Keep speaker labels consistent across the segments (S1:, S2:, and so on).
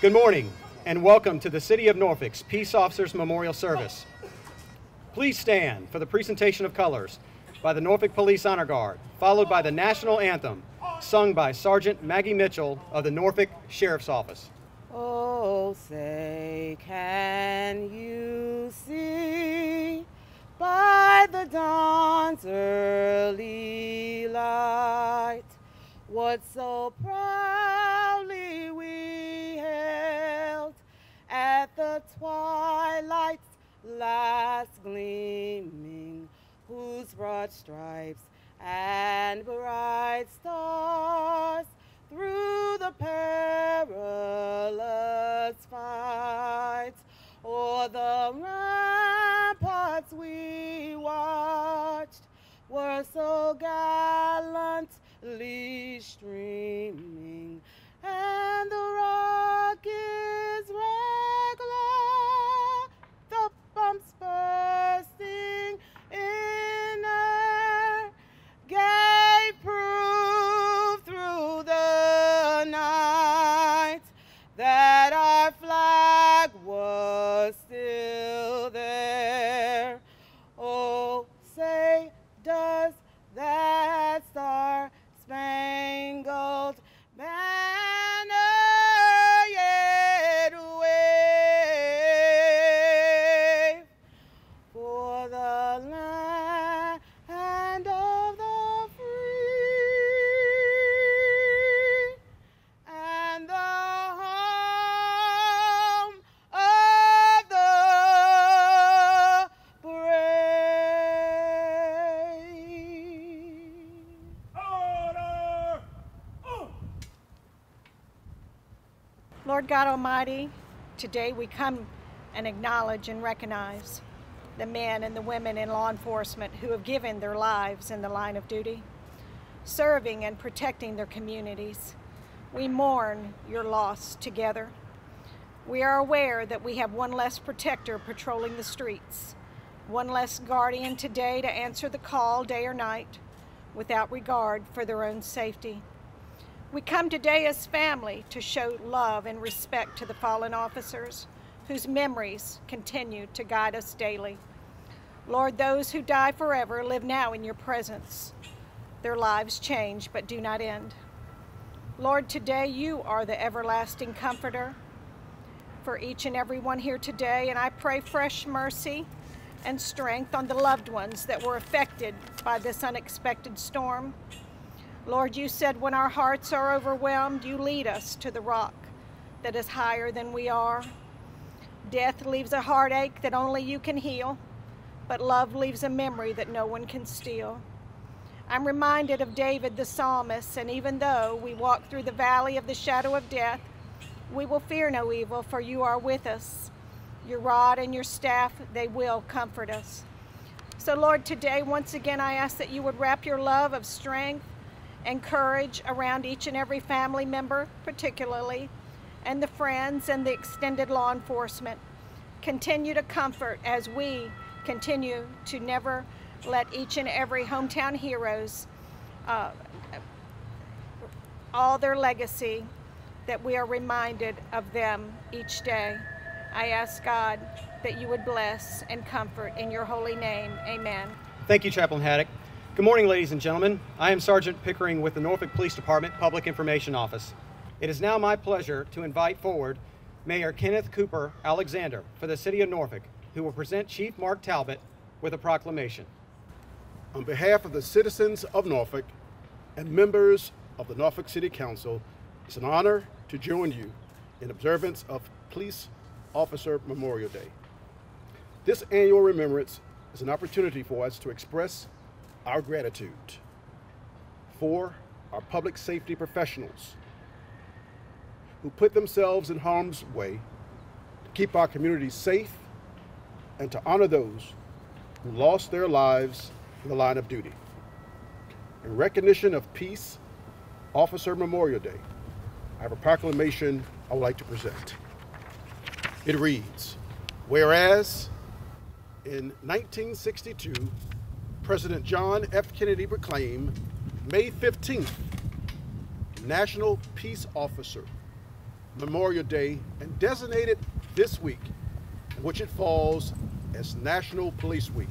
S1: Good morning, and welcome to the City of Norfolk's Peace Officers Memorial Service. Please stand for the presentation of colors by the Norfolk Police Honor Guard, followed by the National Anthem, sung by Sergeant Maggie Mitchell of the Norfolk Sheriff's Office.
S2: Oh, say, can you see by the dawn's early light what so proudly we hailed at the twilight's last gleaming, whose broad stripes and bright stars through the perilous fight o'er the ramparts we watched were so gallantly streaming, and the rockets regular, the bumps bursting in air, gave proof through the night that our flag was still there. Oh, say, does that star-spangled banner yet wave for the land of the free and the home of the brave.
S3: Order!
S4: Lord God Almighty, today we come and acknowledge and recognize the men and the women in law enforcement who have given their lives in the line of duty, serving and protecting their communities. We mourn your loss together. We are aware that we have one less protector patrolling the streets, one less guardian today to answer the call day or night without regard for their own safety. We come today as family to show love and respect to the fallen officers whose memories continue to guide us daily. Lord, those who die forever live now in your presence. Their lives change but do not end. Lord, today you are the everlasting comforter for each and every one here today, and I pray fresh mercy and strength on the loved ones that were affected by this unexpected storm. Lord, you said when our hearts are overwhelmed, you lead us to the rock that is higher than we are. Death leaves a heartache that only you can heal, but love leaves a memory that no one can steal. I'm reminded of David the psalmist, and even though we walk through the valley of the shadow of death, we will fear no evil, for you are with us. Your rod and your staff, they will comfort us. So Lord, today, once again, I ask that you would wrap your love of strength and courage around each and every family member, particularly, and the friends and the extended law enforcement. Continue to comfort as we continue to never let each and every hometown heroes, all their legacy, that we are reminded of them each day. I ask God that you would bless and comfort in your holy name. Amen.
S1: Thank you, Chaplain Haddock. Good morning, ladies and gentlemen. I am Sergeant Pickering with the Norfolk Police Department Public Information Office. It is now my pleasure to invite forward Mayor Kenneth Cooper Alexander for the City of Norfolk, who will present Chief Mark Talbot with a proclamation.
S3: On behalf of the citizens of Norfolk and members of the Norfolk City Council, it's an honor to join you in observance of Police Officer Memorial Day. This annual remembrance is an opportunity for us to express our gratitude for our public safety professionals who put themselves in harm's way to keep our communities safe and to honor those who lost their lives in the line of duty. In recognition of Peace Officer Memorial Day, I have a proclamation I would like to present. It reads, whereas in 1962, President John F. Kennedy proclaimed May 15th National Peace Officer Memorial Day and designated this week, in which it falls as National Police Week.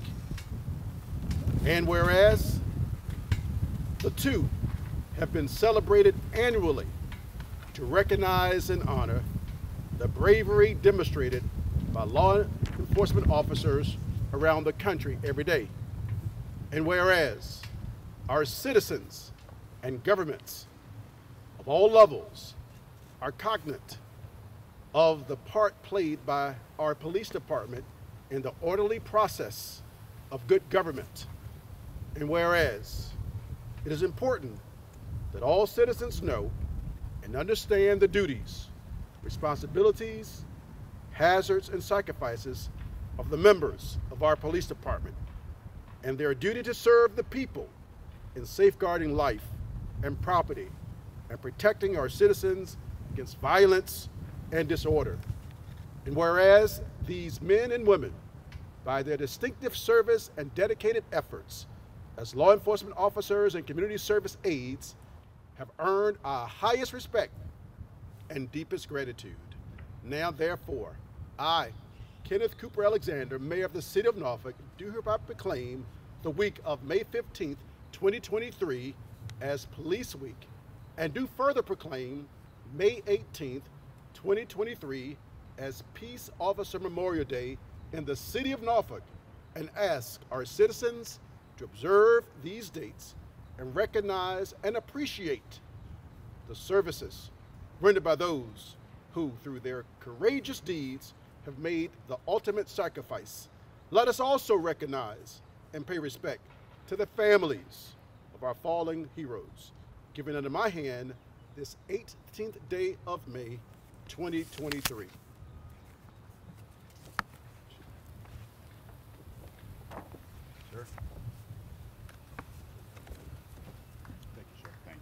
S3: And whereas the two have been celebrated annually to recognize and honor the bravery demonstrated by law enforcement officers around the country every day. And whereas our citizens and governments of all levels are cognizant of the part played by our police department in the orderly process of good government. And whereas it is important that all citizens know and understand the duties, responsibilities, hazards, and sacrifices of the members of our police department and their duty to serve the people in safeguarding life and property and protecting our citizens against violence and disorder. And whereas these men and women, by their distinctive service and dedicated efforts as law enforcement officers and community service aides, have earned our highest respect and deepest gratitude. Now, therefore, I, Kenneth Cooper Alexander, Mayor of the City of Norfolk, do hereby proclaim the week of May 15th, 2023 as Police Week, and do further proclaim May 18th, 2023 as Peace Officer Memorial Day in the City of Norfolk, and ask our citizens to observe these dates and recognize and appreciate the services rendered by those who, through their courageous deeds, have made the ultimate sacrifice. Let us also recognize and pay respect to the families of our fallen heroes, given under my hand this 18th day of May, 2023. Sir.
S5: Thank you, sir. Thank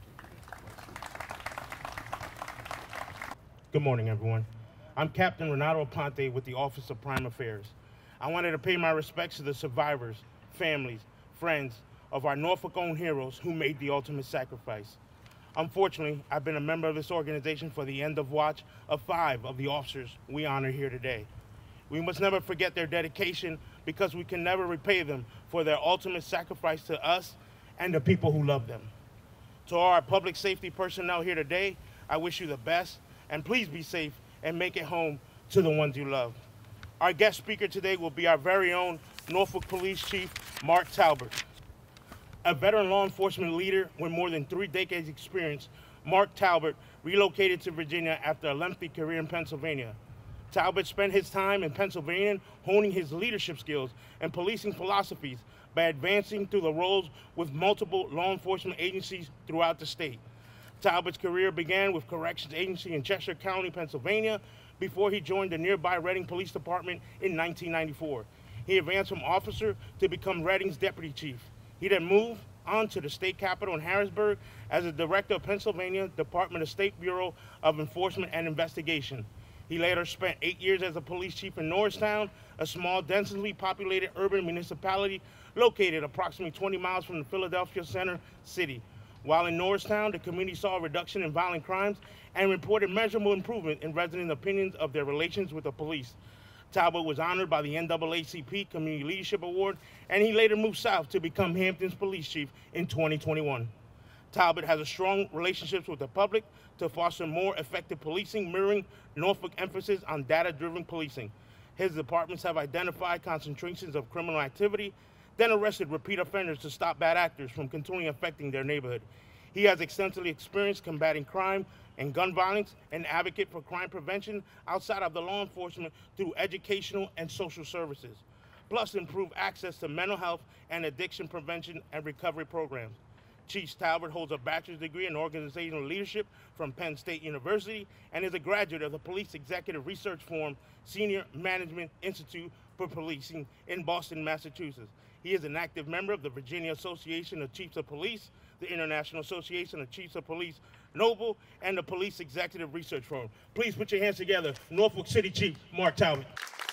S5: you. Good morning, everyone. I'm Captain Renato Aponte with the Office of Prime Affairs. I wanted to pay my respects to the survivors, families, friends of our Norfolk-owned heroes who made the ultimate sacrifice. Unfortunately, I've been a member of this organization for the end of watch of 5 of the officers we honor here today. We must never forget their dedication because we can never repay them for their ultimate sacrifice to us and the people who love them. To all our public safety personnel here today, I wish you the best, and please be safe and make it home to the ones you love. Our guest speaker today will be our very own Norfolk Police Chief, Mark Talbert. A veteran law enforcement leader with more than 3 decades experience, Mark Talbert relocated to Virginia after a lengthy career in Pennsylvania. Talbot spent his time in Pennsylvania honing his leadership skills and policing philosophies by advancing through the roles with multiple law enforcement agencies throughout the state. Talbot's career began with Corrections Agency in Cheshire County, Pennsylvania, before he joined the nearby Reading Police Department in 1994. He advanced from officer to become Reading's deputy chief. He then moved on to the state capitol in Harrisburg as the director of Pennsylvania Department of State Bureau of Enforcement and Investigation. He later spent 8 years as a police chief in Norristown, a small, densely populated urban municipality located approximately 20 miles from the Philadelphia Center City. While in Norristown, the community saw a reduction in violent crimes and reported measurable improvement in resident opinions of their relations with the police. Talbot was honored by the NAACP Community Leadership Award, and he later moved south to become Hampton's police chief in 2021. Talbot has a strong relationships with the public to foster more effective policing, mirroring Norfolk emphasis on data-driven policing. His departments have identified concentrations of criminal activity, then arrested repeat offenders to stop bad actors from continually affecting their neighborhood. He has extensively experienced combating crime and gun violence, and advocate for crime prevention outside of the law enforcement through educational and social services, plus improve access to mental health and addiction prevention and recovery programs. Chief Talbot holds a bachelor's degree in organizational leadership from Penn State University and is a graduate of the Police Executive Research Forum Senior Management Institute for Policing in Boston, Massachusetts. He is an active member of the Virginia Association of Chiefs of Police, the International Association of Chiefs of Police, NOBLE, and the Police Executive Research Forum. Please put your hands together. Norfolk City Chief Mark Talbot.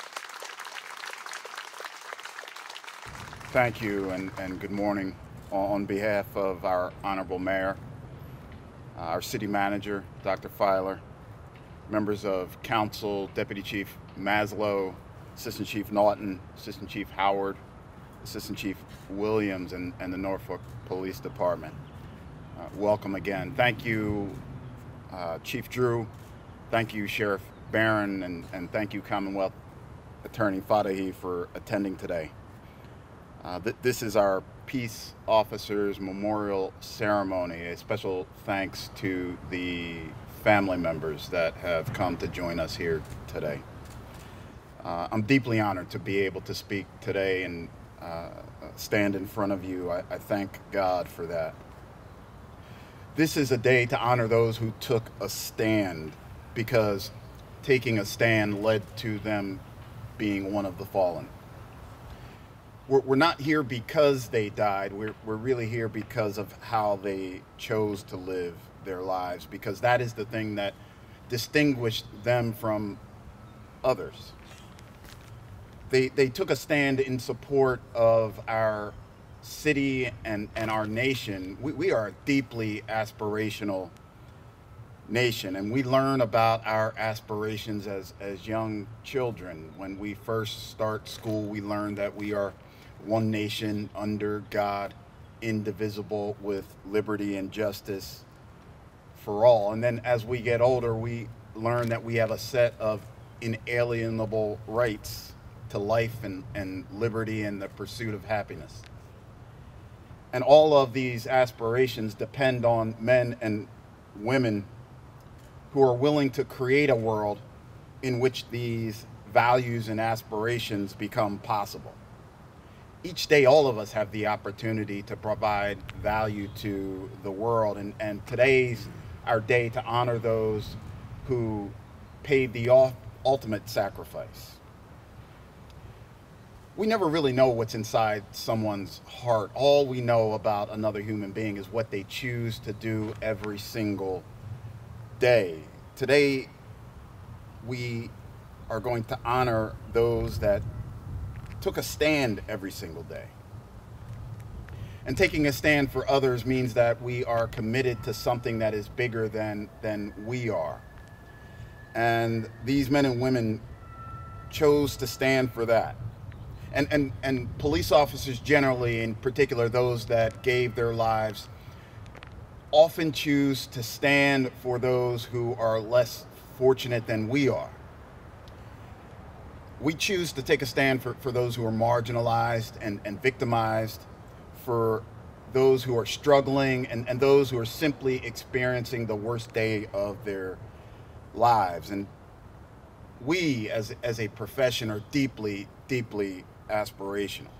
S6: Thank you, and good morning. On behalf of our Honorable Mayor, our City Manager, Dr. Filer, members of council, Deputy Chief Maslow, Assistant Chief Naughton, Assistant Chief Howard, Assistant Chief Williams, and the Norfolk Police Department. Welcome again. Thank you, Chief Drew. Thank you, Sheriff Barron, and thank you, Commonwealth Attorney Fadahi, for attending today. This is our Peace Officers Memorial Ceremony. A special thanks to the family members that have come to join us here today. I'm deeply honored to be able to speak today and stand in front of you. I thank God for that. This is a day to honor those who took a stand, because taking a stand led to them being one of the fallen. We're not here because they died. We're really here because of how they chose to live their lives, because that is the thing that distinguished them from others. They took a stand in support of our city and our nation. We are a deeply aspirational nation, and we learn about our aspirations as young children. When we first start school, we learn that we are one nation under God, indivisible, with liberty and justice for all. And then as we get older, we learn that we have a set of inalienable rights to life and liberty and the pursuit of happiness. And all of these aspirations depend on men and women who are willing to create a world in which these values and aspirations become possible. Each day, all of us have the opportunity to provide value to the world, and today's our day to honor those who paid the ultimate sacrifice. We never really know what's inside someone's heart. All we know about another human being is what they choose to do every single day. Today, we are going to honor those that took a stand every single day. And taking a stand for others means that we are committed to something that is bigger than we are. And these men and women chose to stand for that. And police officers generally, in particular those that gave their lives, often choose to stand for those who are less fortunate than we are. We choose to take a stand for those who are marginalized and victimized, for those who are struggling, and those who are simply experiencing the worst day of their lives. And we, as a profession, are deeply, deeply aspirational.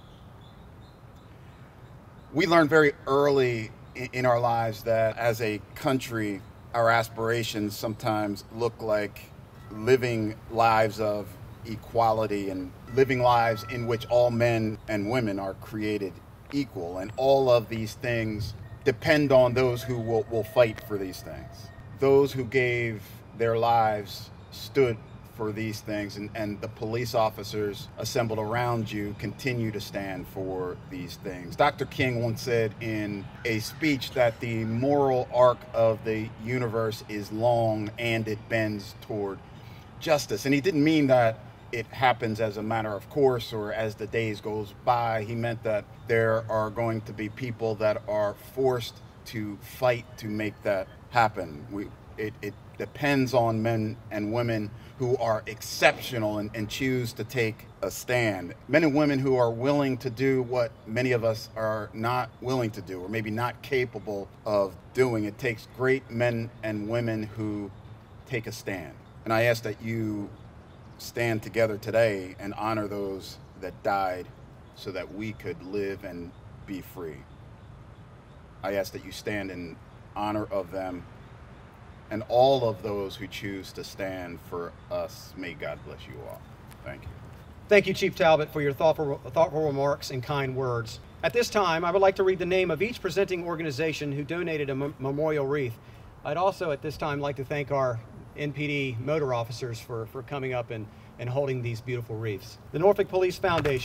S6: We learned very early in our lives that as a country, our aspirations sometimes look like living lives of equality and living lives in which all men and women are created equal. And all of these things depend on those who will fight for these things. Those who gave their lives stood for these things, and the police officers assembled around you continue to stand for these things. Dr. King once said in a speech that the moral arc of the universe is long and it bends toward justice. And he didn't mean that it happens as a matter of course or as the days goes by. He meant that there are going to be people that are forced to fight to make that happen. It depends on men and women who are exceptional and choose to take a stand. Men and women who are willing to do what many of us are not willing to do, or maybe not capable of doing. It takes great men and women who take a stand. And I ask that you stand together today and honor those that died so that we could live and be free. I ask that you stand in honor of them and all of those who choose to stand for us. May God bless you all. Thank you.
S1: Thank you, Chief Talbot, for your thoughtful remarks and kind words. At this time, I would like to read the name of each presenting organization who donated a memorial wreath. I'd also at this time like to thank our NPD motor officers for coming up and holding these beautiful wreaths. The Norfolk Police Foundation,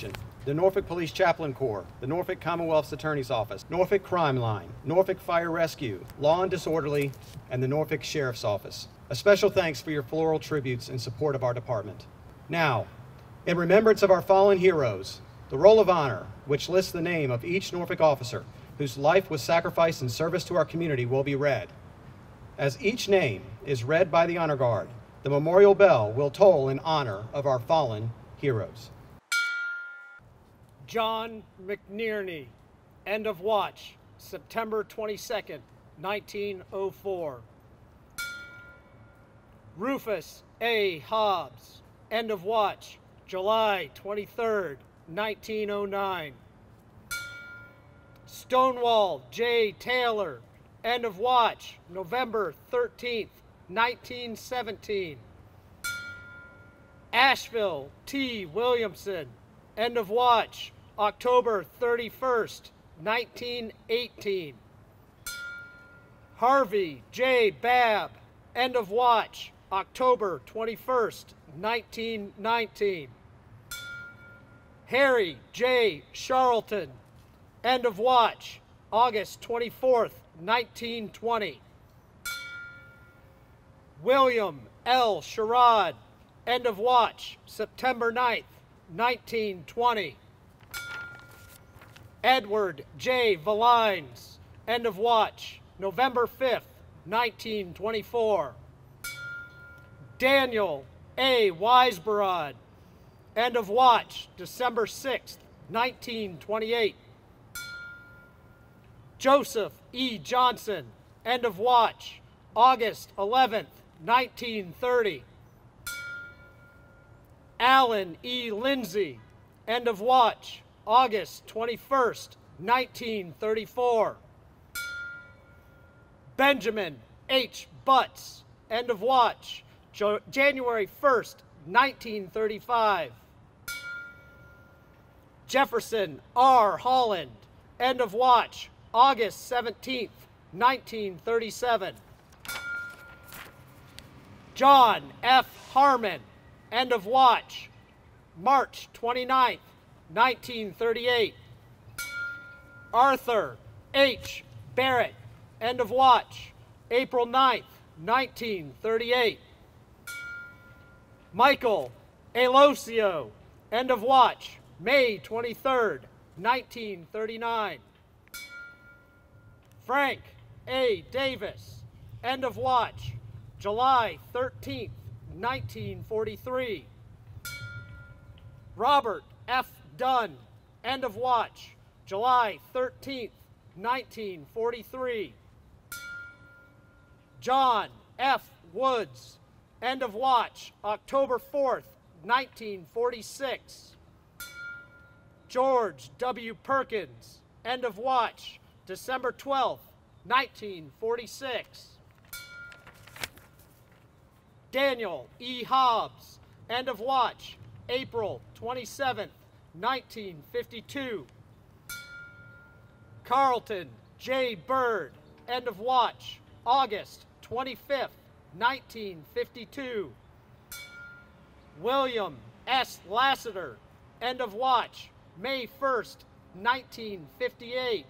S1: the Norfolk Police Chaplain Corps, the Norfolk Commonwealth's Attorney's Office, Norfolk Crime Line, Norfolk Fire Rescue, Law and Disorderly, and the Norfolk Sheriff's Office. A special thanks for your floral tributes in support of our department. Now, in remembrance of our fallen heroes, the Roll of Honor, which lists the name of each Norfolk officer whose life was sacrificed in service to our community, will be read. As each name is read by the Honor Guard, the memorial bell will toll in honor of our fallen heroes.
S7: John McNierney, end of watch, September 22nd, 1904. Rufus A. Hobbs, end of watch, July 23rd, 1909. Stonewall J. Taylor, end of watch, November 13th, 1917. Asheville T. Williamson, end of watch, October 31st, 1918. Harvey J. Babb, end of watch, October 21st, 1919. Harry J. Charlton, end of watch, August 24th, 1920. William L. Sherrod, end of watch, September 9th, 1920. Edward J. Valines, end of watch, November 5th, 1924. Daniel A. Weisberod, end of watch, December 6th, 1928. Joseph E. Johnson, end of watch, August 11th, 1930. Alan E. Lindsay, end of watch, August 21st, 1934. Benjamin H. Butts, end of watch, January 1st, 1935. Jefferson R. Holland, end of watch, August 17th, 1937. John F. Harmon, end of watch, March 29th, 1938. Arthur H. Barrett, end of watch, April 9th, 1938. Michael Elosio, end of watch, May 23rd, 1939. Frank A. Davis, end of watch, July 13th, 1943. Robert F. Dunn, end of watch, July 13th, 1943. John F. Woods, end of watch, October 4th, 1946. George W. Perkins, end of watch, December 12th, 1946. Daniel E. Hobbs, end of watch, April 27th, 1952. Carlton J. Bird, end of watch, August 25th, 1952. William S. Lassiter, end of watch, May 1st, 1958.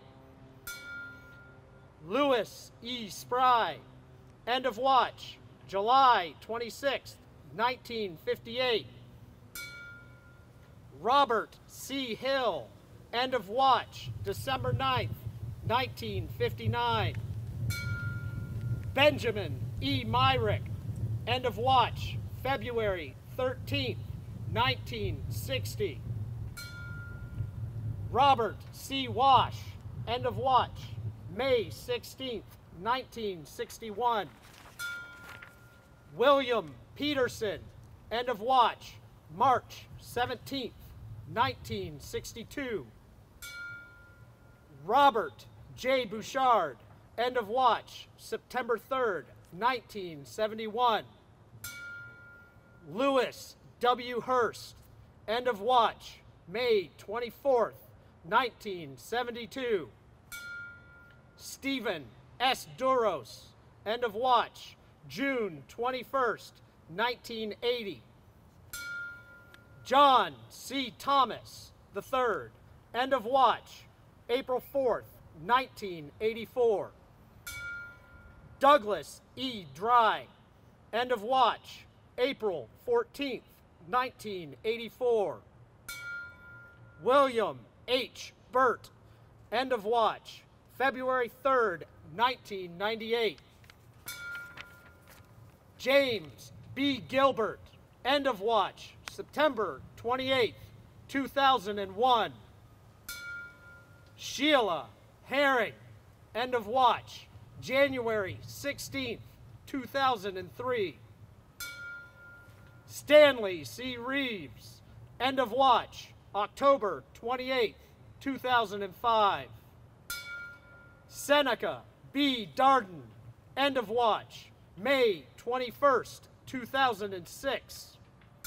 S7: Lewis E. Spry, end of watch, July 26th, 1958. Robert C. Hill, end of watch, December 9th, 1959. Benjamin E. Myrick, end of watch, February 13th, 1960. Robert C. Wash, end of watch, May 16th, 1961. William Peterson, end of watch, March 17th, 1962. Robert J. Bouchard, end of watch, September 3rd, 1971. Lewis W. Hurst, end of watch, May 24th, 1972. Stephen S. Duros, end of watch, June 21st, 1980. John C. Thomas, III, end of watch, April 4th, 1984. Douglas E. Dry, end of watch, April 14th, 1984. William H. Burt, end of watch, February 3rd, 1998. James B. Gilbert, end of watch, September 28th, 2001. Sheila Herring, end of watch, January 16th, 2003. Stanley C. Reeves, end of watch, October 28th, 2005. Seneca B. Darden, end of watch, May 21st, 2006.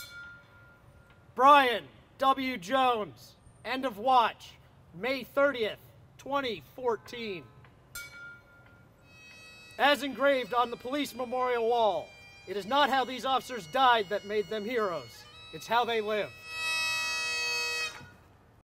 S7: Brian W. Jones, end of watch, May 30th, 2014. As engraved on the police memorial wall, it is not how these officers died that made them heroes. It's how they lived.